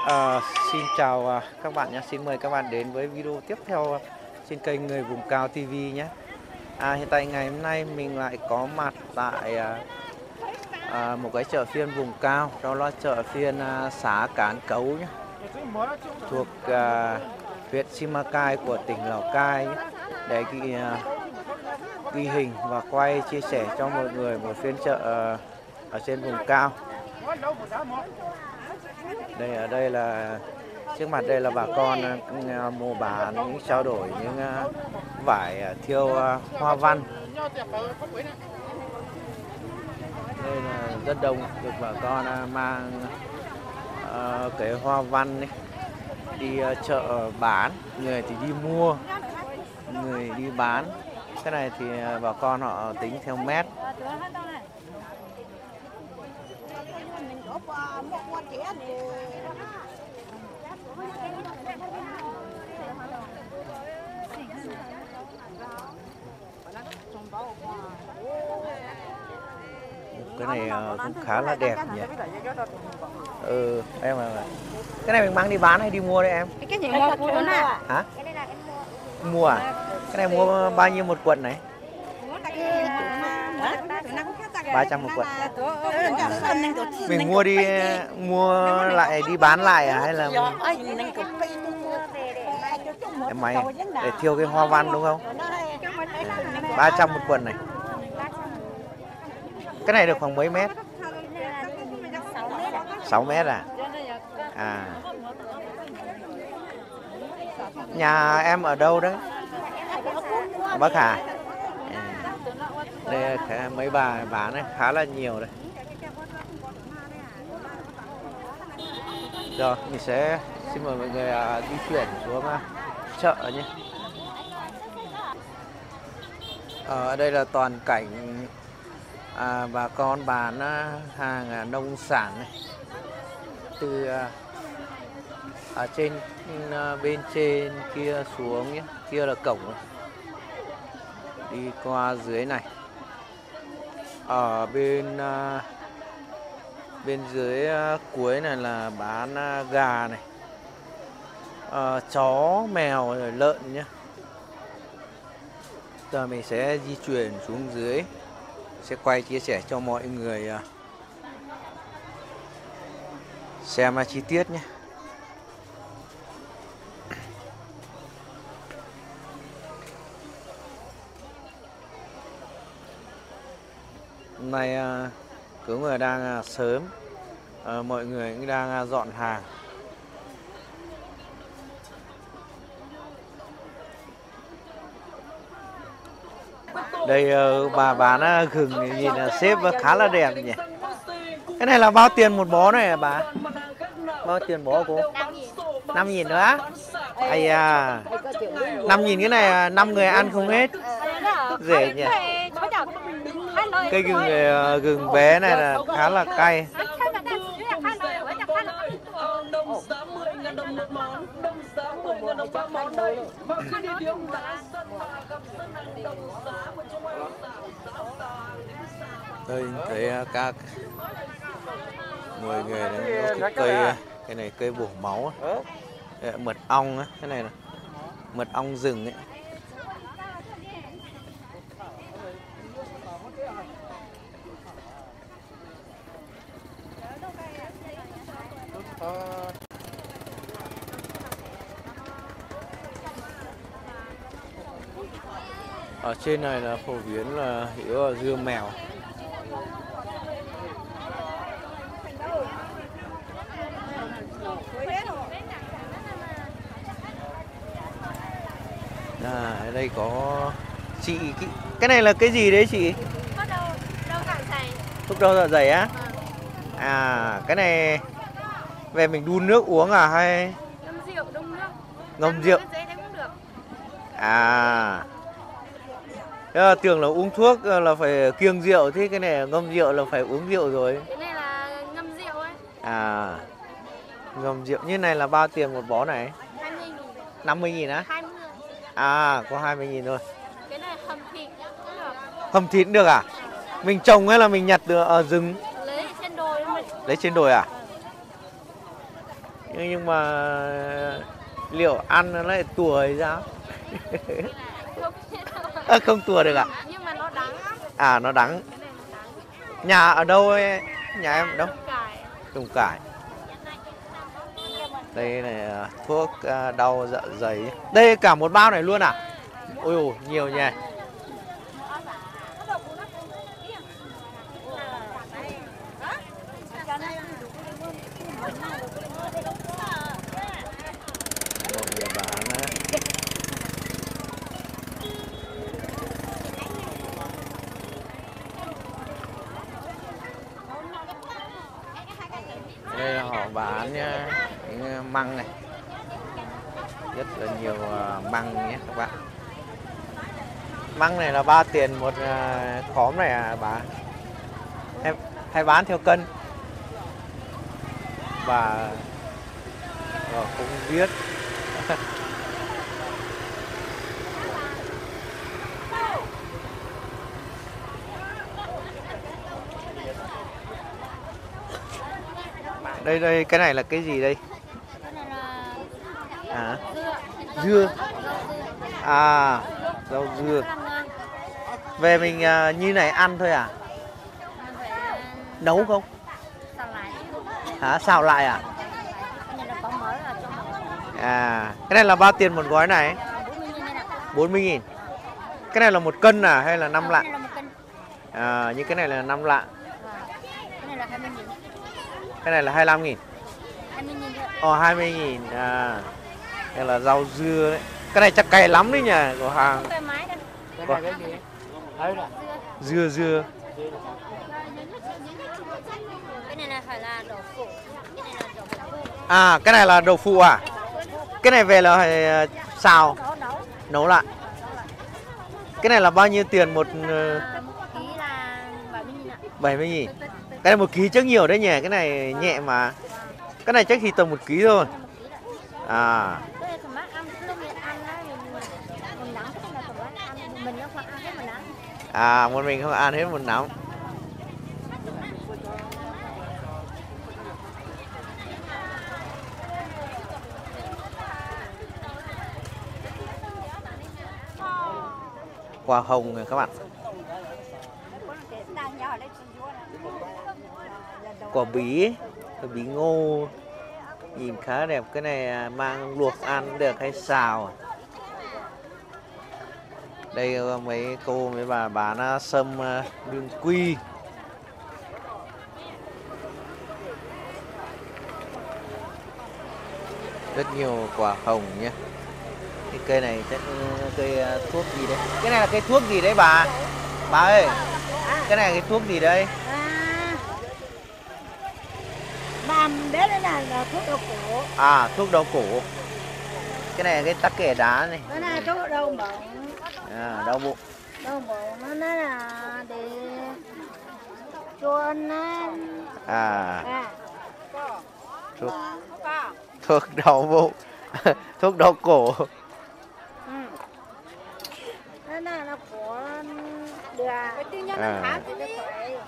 Xin chào các bạn nhé. Xin mời các bạn đến với video tiếp theo trên kênh Người Vùng Cao TV nhé. Hiện tại ngày hôm nay mình lại có mặt tại một cái chợ phiên vùng cao, đó là chợ phiên xã Cán Cấu nhé, thuộc huyện Simacai của tỉnh Lào Cai nhé, để ghi hình và quay chia sẻ cho mọi người một phiên chợ ở trên vùng cao. Ở đây là trước mặt đây là bà con mua bán trao đổi những vải thêu hoa văn. Đây là rất đông được bà con mang cái hoa văn ấy, đi chợ bán, người thì đi mua, người đi bán. Cái này thì bà con họ tính theo mét. Cái này cũng khá là đẹp nhỉ. Em à, cái này mình mang đi bán hay đi mua đấy em? Cái gì mua cuốn à? Hả? Mua à? Cái này mua bao nhiêu một cuộn này? 300 một cuộn. Mình mua lại đi bán lại à hay là em máy để thiêu cái hoa văn đúng không? 300 một cuộn này. Cái này được khoảng mấy mét? 6 mét à? Nhà em ở đâu đấy? Ở Bắc Hà. Đây mấy bà bán này khá là nhiều đây. Rồi mình sẽ xin mời mọi người di chuyển xuống chợ nhé. Ở đây là toàn cảnh bà con bán hàng nông sản này. Từ ở trên bên trên kia xuống nhé, kia là cổng này. Đi qua dưới này. Ở bên dưới cuối này là bán gà này, chó, mèo, rồi lợn nhé. Giờ mình sẽ di chuyển xuống dưới, sẽ quay chia sẻ cho mọi người xem chi tiết nhé. Hôm nay có người đang sớm, mọi người cũng đang dọn hàng. Đây bà bán gừng nhìn là xếp khá là đẹp nhỉ. Cái này là bao tiền một bó này hả bà? Bao tiền bó cô? 5.000 nữa á? Ây à, 5.000 cái này 5 người ăn không hết. Rẻ nhỉ. Cây gừng bé này là khá là cay. Đây thấy các mọi người đang có cái này cây bổ máu, mật ong á, cái này là mật ong rừng ấy. Ở trên này là phổ biến là hiệu dưa mèo. Ở đây có chị, cái này là cái gì đấy chị? Thuốc đau dạ dày á? Cái này về mình đun nước uống à hay ngâm rượu, đun nước. Ngâm rượu. Tưởng là uống thuốc là phải kiêng rượu, thế cái này ngâm rượu là phải uống rượu rồi. Cái này là ngâm rượu ấy. Ngâm rượu như này là bao tiền một bó này? 20.000. 50.000 á? 20. Có 20.000 thôi. Cái này hầm thịt cũng được. Hầm thịt cũng được à? Mình trồng hay là mình nhặt được ở rừng? Lấy trên đồi. Lấy trên đồi à? Nhưng mà liệu ăn nó lại tùa hay sao? Không biết đâu. Không tùa được à? Nhưng mà nó đắng lắm. À nó đắng. Cái này nó đắng. Nhà ở đâu ấy? Nhà em ở đâu? Trồng cải. Trùng Cải. Đây này thuốc đau dạ dày. Đây cả một bao này luôn à? Ôi dồi, nhiều nha. Một người bán á. Đây là họ bán nhá, những măng này, rất là nhiều măng nhé các bạn. Măng này là 3 tiền một khóm này à bà? Hay bán theo cân? Và cũng viết đây cái này là cái gì đây? Cái này là À, dưa. dưa. À, rau dưa. Rất là ngon. Về mình như này ăn thôi à? Mình phải Nấu không? xào lại. Hả? Xào lại à? Cái này là có mỡ ở trong này. À, cái này là bao tiền một gói này? 40.000 đây này. 40.000. Cái này là 1 cân à hay là 5 Cái lạng? này là 1 cân. À, như cái này là 5 lạng. Cái này là 20.000. Cái này là 25.000. 20.000 thôi. Ồ, 20.000. À, đây là rau dưa đấy. Cái này chắc cay lắm đấy nhỉ, của hàng. Không thoải mái đâu. Có. Dưa dưa. Cái này là phải là đậu phụ. Cái này là đậu phụ. À, cái này là đậu phụ à? Cái này về là phải xào, Nấu. nấu lại. Cái này là bao nhiêu tiền một 1 ký là 70.000 ạ. 70.000. Cái này 1 ký chắc nhiều đấy nhỉ, cái này nhẹ mà. Cái này chắc thì tầm 1 ký thôi. À, Cái này thoải mái ăn, lúc mình ăn á mình nắng, cái này là thoải mái ăn, mình nó không ăn hết mà nắng. à một mình không ăn hết một nắm. Hoa hồng này các bạn. Quả bí, quả bí ngô nhìn khá đẹp. Cái này mang luộc ăn được hay xào. Đây có mấy cô mấy bà bán sâm đương quy. Rất nhiều quả hồng nhé. Cái cây này chắc cây thuốc gì đấy? Cái này là cây thuốc gì đấy bà? Bà ơi, cái này là cái thuốc gì đây? Mà bé đây là thuốc đau cổ. À, thuốc đau cổ. Cái này là cái tắc kè đá này. Cái này thuốc đau bụng. À, đau bụng. Đau bụng nó nói là để cho ăn. À, thuốc đau bụng. Thuốc đau cổ. Cái này là của được. Cái tư nhân nó khá cái đấy.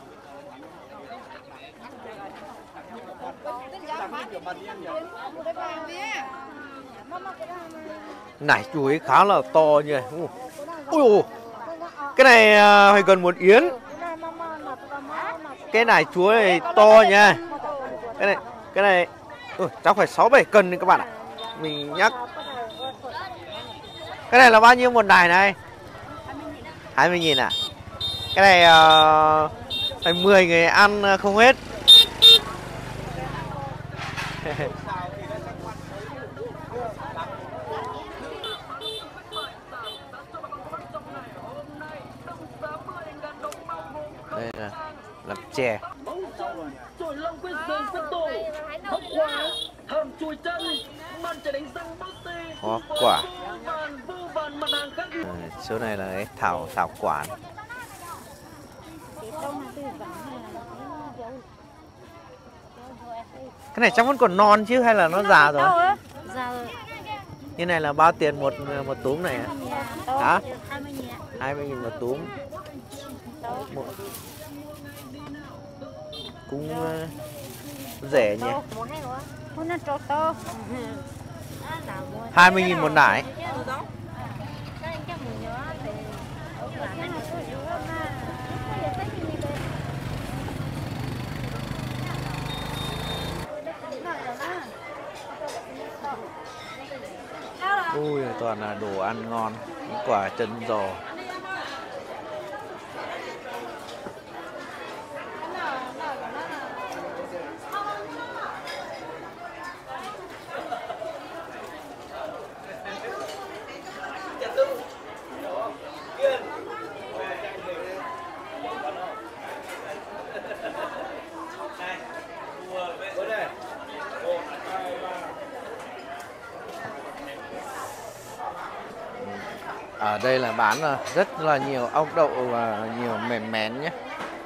Nải chuối khá là to nhỉ. Ui, cái này phải gần 1 yến. Cái nải chuối này to nha. Cái này chắc phải 6-7 cân đấy các bạn ạ. Mình nhắc. Cái này là bao nhiêu một đài này? 20.000 à? Cái này phải 10 người ăn không hết. Đây là làm chè. Hoa quả. Số này là cái thảo quả. Cái này chắc vẫn còn non chứ hay là nó già rồi? Già rồi. Như này là bao tiền một túm này hả? Hả? 20.000. 20.000 một túm. Cũng rẻ nhỉ. Hôm nay trộn to. 20.000 một nải. Ui, toàn là đồ ăn ngon, những quả chân giò. Ở đây là bán rất là nhiều ốc đậu và nhiều mềm mén nhé.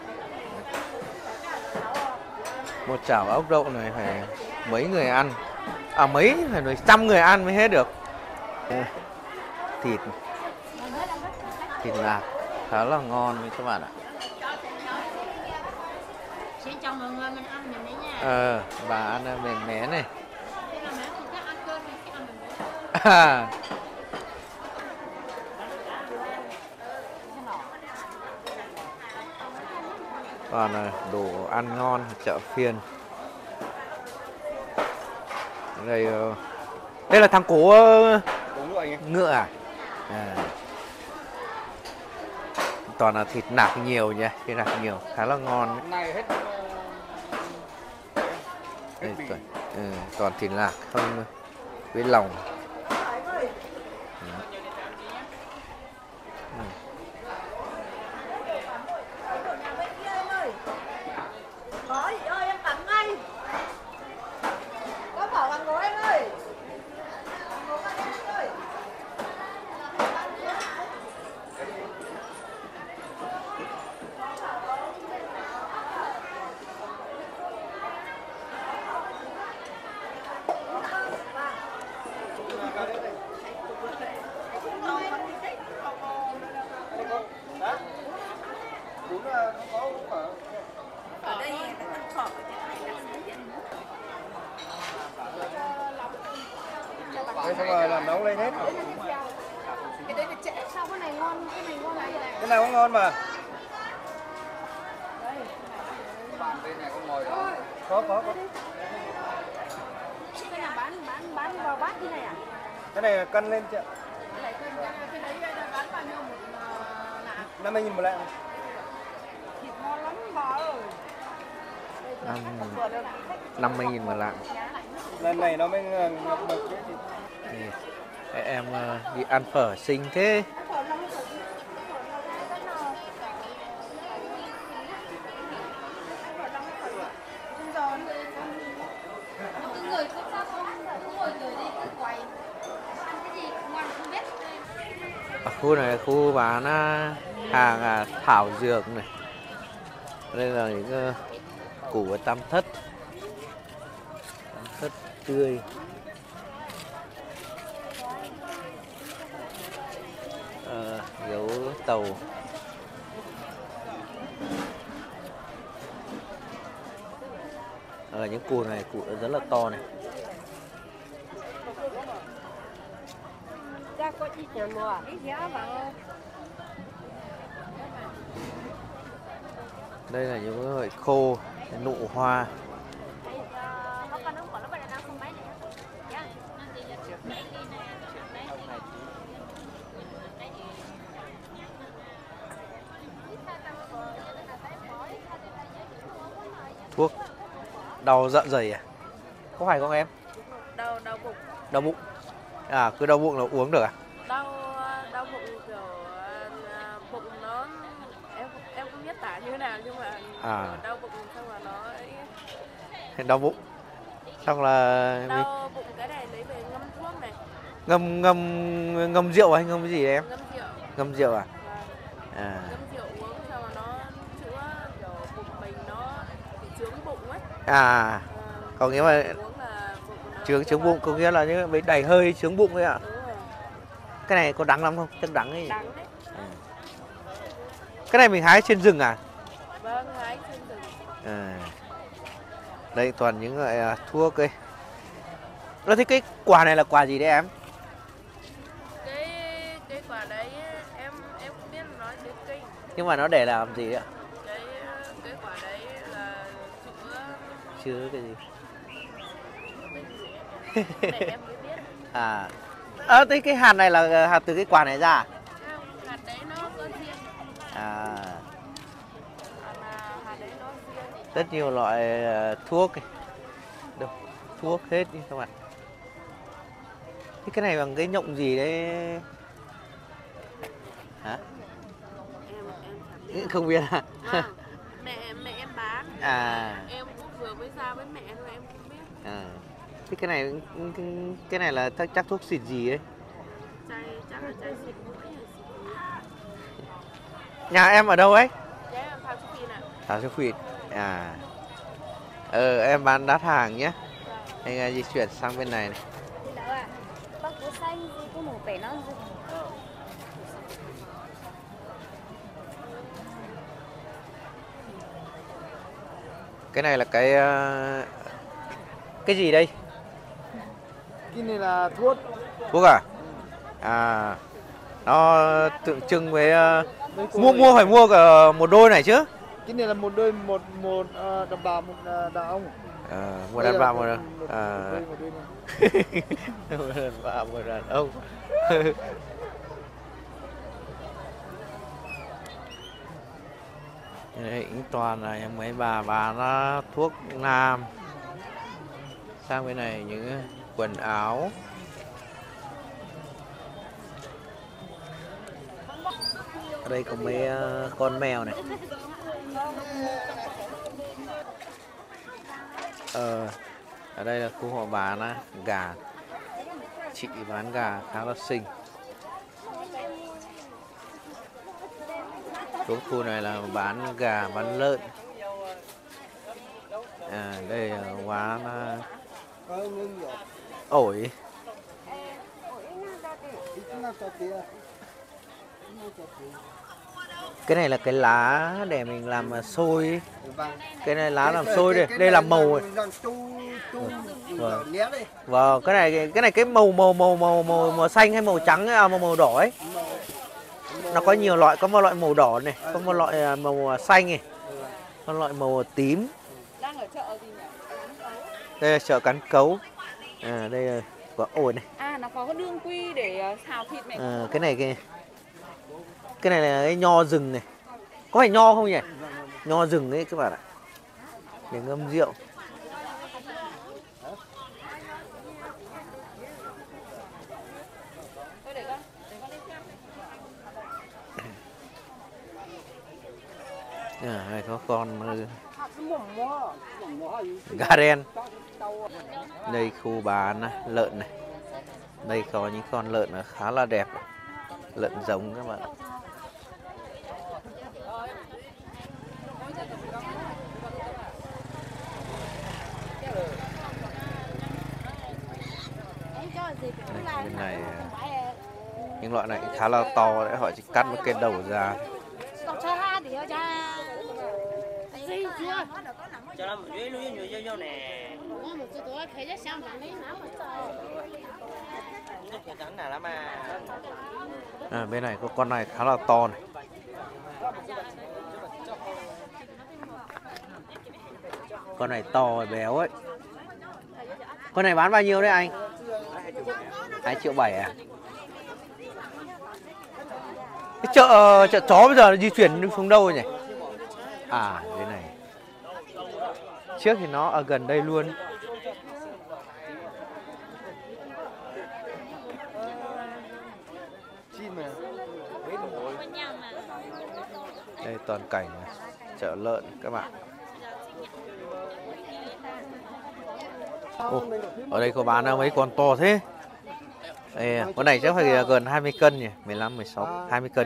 Một chảo ốc đậu này phải mấy người ăn, phải trăm người ăn mới hết được. Thịt lạc khá là ngon đấy các bạn ạ. Xin chào mọi người, mình ăn mình đấy nha. Bà ăn mềm mén này. Còn là đồ ăn ngon chợ phiên. Đây là thằng cố ngựa à? Toàn là thịt nạc nhiều nha, thịt nạc nhiều, khá là ngon. Đây, toàn thịt nạc không với lòng. Đây xong rồi làm nấu lên hết. Cái đấy là trễ, sao cái này ngon, cái này ngon này. Cái nào cũng ngon mà. Bên này có ngồi đó. Có. Cái nào bán vào bát như này à? Cái này cân lên chị ạ. Cái đấy bán bao nhiêu một nạc? 50.000 một lạng. Thịt ngon lắm bà ơi. 50.000 một lạng. Lần này nó mới ngập được cái thịt. Em đi ăn phở xinh thế. Ở khu này là khu bán hàng thảo dược này. Đây là những củ tam thất tươi. Dấu tàu. Những củ này rất là to này. Đây là những loại khô, nụ hoa. Thuốc đau dạ dày à? Có phải không em? Đau bụng. Đau bụng. Cứ đau bụng là uống được à? Đau bụng kiểu bụng nó em không biết tả như thế nào nhưng mà đau bụng xong rồi nó đau bụng. Xong là đau bụng cái này lấy về ngâm thuốc này. Ngâm rượu hay ngâm cái gì đấy em? Ngâm rượu. Ngâm rượu à? Ngâm rượu uống xong rồi nó chữa kiểu bụng mình nó bị chướng bụng ấy. Có nghĩa là chướng bụng có nghĩa là những bị đầy hơi chướng bụng ấy ạ. Cái này có đắng lắm không? Chắc đắng ấy. Đắng đấy. Cái này mình hái trên rừng à? Vâng, hái trên rừng. Đây toàn những loại thuốc ấy. Nó thế cái quả này là quả gì đấy em? Cái quả đấy em không biết nói tiếng Kinh. Nhưng mà nó để làm gì đấy ạ? Cái quả đấy là Chứa cái gì? để em mới biết. À. Thế cái hạt này là hạt từ cái quả này ra à? Không, hạt đấy nó có riêng. À. Hạt đấy nó riêng. Rất nhiều loại thuốc này. Đâu, thuốc hết đi các bạn. Thế cái này bằng cái nhộng gì đấy? Hả? Em Không biết à? vâng, mẹ em bán. À. Em cũng vừa mới ra với mẹ thôi em không biết. À. Thế cái này là chắc thuốc xịt gì đấy? Chắc là chai xịt mũi hay xịt. Nhà em ở đâu ấy? Dạ em Thảo Trúc Phi ạ. Thảo Trúc Phi. À. Em bán đắt hàng nhé. Anh di chuyển sang bên này này. Bác có xanh gì có màu vẻ nó gì. Cái này là cái gì đây? Cái này là thuốc. Thuốc à? À. Nó tượng trưng với mua phải mua cả một đôi này chứ? Cái này là một đôi một đàn bà một đàn ông. Một đàn bà một đôi một đàn bà một đàn ông. Đây toàn là mấy bà bán thuốc nam. Sang bên này những quần áo. Ở đây có mấy con mèo này. Ở đây là khu họ bán gà. Chị bán gà khá là xinh. Chỗ khu này là bán gà, bán lợn. Đây là quán ổi. Cái này là cái lá để mình làm xôi. Cái này lá làm xôi đây, đây là màu. Vâng, cái này cái màu xanh hay màu trắng hay màu đỏ ấy. Nó có nhiều loại, có một loại màu đỏ này, có một loại màu xanh này, có loại màu tím. Đang ở chợ gì nhỉ? Đây là chợ Cán Cấu. Đây là có ổi này. Nó có cái đương quy để xào thịt này. Cái này là cái nho rừng này. Có phải nho không nhỉ? Nho rừng ấy các bạn ạ. Để ngâm rượu. Đây có con gà đen. Đây khu bán lợn này. Đây có những con lợn khá là đẹp. Lợn giống các bạn ạ. Bên này những loại này khá là to đấy, họ chỉ cắt một cái đầu ra. Bên này có con này khá là to này. Con này to béo ấy. Con này bán bao nhiêu đấy anh? 2,7 triệu à? Cái chợ chó bây giờ di chuyển xuống đâu rồi nhỉ? À, đây này. Trước thì nó ở gần đây luôn. Đây toàn cảnh chợ lợn các bạn. Ở đây có bán mấy con to thế. Đây, con này chắc phải gần 20 cân nhỉ, 15, 16, 20 cân.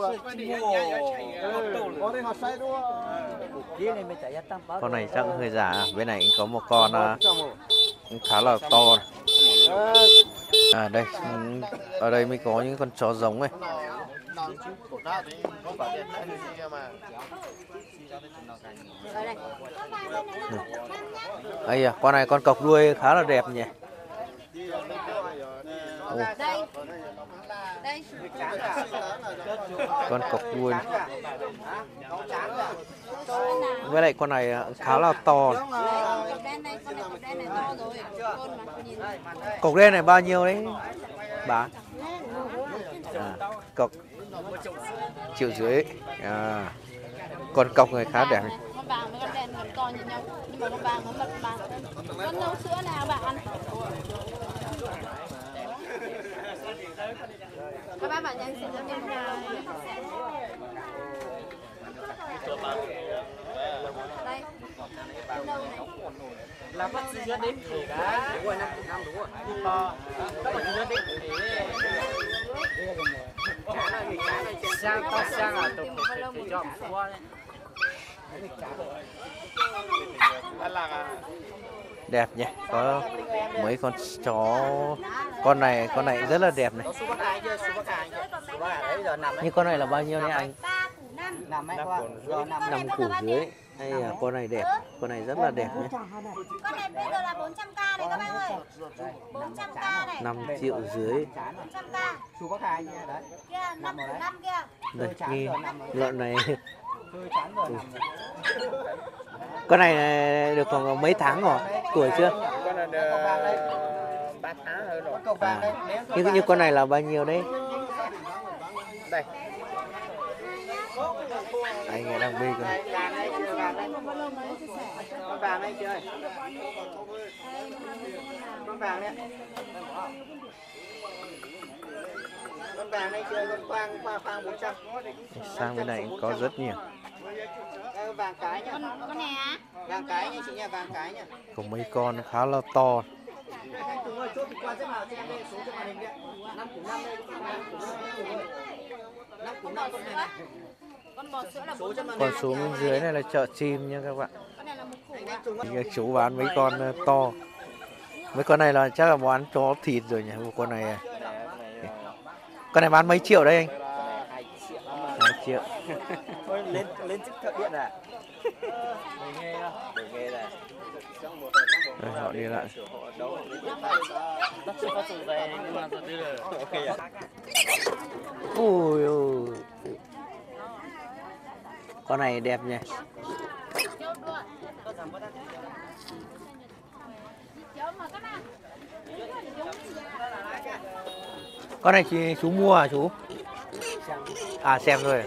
Con này chắc hơi giả. Bên này có một con khá là to này. Đây, ở đây mới có những con chó giống này. Đây con này con cọc đuôi khá là đẹp nhỉ. Đây. Đây. Con cọc đuôi. Với lại con này khá là to. Cọc đen đây, cọc đen này to rồi. Con mà nhìn. Cọc đen này bao nhiêu đấy bà? Cọc 1,5 triệu. Còn cọc này khá đẹp. Con vàng với con đen gần to như nhau, nhưng mà con vàng nó mật vàng. Con nấu sữa nào bạn? Các bác bảo nhanh xin cho mình đây. Là bắt gì đến thì đã. Đúng rồi, năm đúng rồi. Các bạn nhớ đến thì sang là tụi mình chọn qua đấy. Đẹp nhỉ, có mấy con chó, con này rất là đẹp này. Nhưng con này là bao nhiêu đấy anh? 5 củ dưới. Hay là con này đẹp, con này rất là đẹp nhé. Con này bây giờ là 400k này các bạn ơi. 400k này. 5 triệu dưới. 400k. Kia 5 kia. Đây, nghi lợn này. Con này được khoảng mấy tháng rồi, tuổi chưa? Con này 3 tháng hơn rồi. Nhưng con này là bao nhiêu đấy? Đây. Anh ấy đang bê con. Con vàng đây chơi. Con vàng đấy. Con vàng đây chơi, con khoang 400. Sang bên này có rất nhiều. Vàng cái nhá. Con này á? Vàng cái nha chị nha, vàng cái nhá. Có mấy con khá là to. Tùng ơi, chốt qua xếp vào cho em đây, xuống cho màn hình đấy. 5 củ 5 đây, 5 củ 5 con này này. Con bò sữa là Còn xuống bên dưới này là chợ chim nha các bạn. con này là một củ. Chú bán mấy con to. Mấy con này là chắc là bán chó thịt rồi nhỉ. Con này bán mấy triệu đây anh? 2 triệu. Thôi lên chức thợ điện à? Nghe là. Rồi, họ đi lại. Ui ôi. Con này đẹp nhỉ. Con này chú mua à chú? À xem thôi.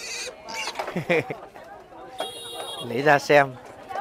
Lấy ra xem.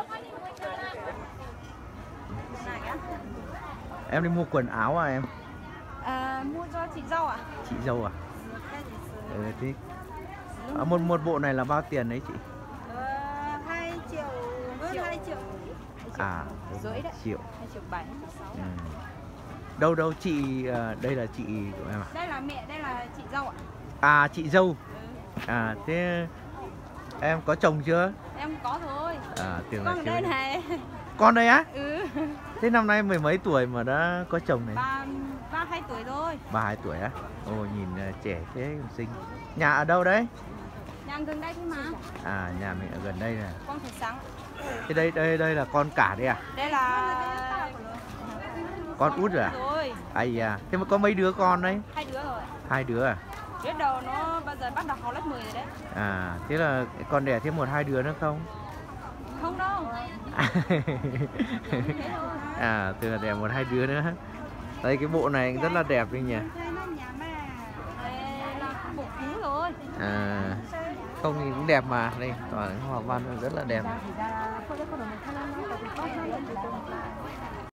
Em đi mua quần áo à em? Mua cho chị dâu ạ. Chị dâu à? Thế. Một bộ này là bao tiền đấy chị? 2 triệu, hơn 2 triệu. À, Rưỡi đấy. 2 triệu. 2 triệu 7, 6. Đâu chị, đây là chị của em à? Đây là mẹ, đây là chị dâu ạ. À, chị dâu. À, thế em có chồng chưa? Em có thôi. À, tưởng là Con đây này. Con đây á? Ừ. Thế năm nay mười mấy tuổi mà đã có chồng này? 32 tuổi rồi. 32 tuổi á? Ồ, nhìn trẻ thế, xinh. Nhà ở đâu đấy? Nhà gần đây thôi mà. À, nhà mình ở gần đây nè. Con Thủy Sáng. Thế đây là con cả đấy à? Đây là Con út rồi à? Rồi. Ây à, thế mà có mấy đứa con đấy? 2 đứa rồi. 2 đứa à? Đứa đầu nó bây giờ bắt đầu học lớp 10 rồi đấy. À, thế là con đẻ thêm 1-2 đứa nữa không? Không đâu. À, tức là đẻ 1-2 đứa nữa. Đây cái bộ này rất là đẹp đi nhỉ. Đây là bộ cũ rồi. À, không thì cũng đẹp mà. Đây, toàn hoa văn rất là đẹp.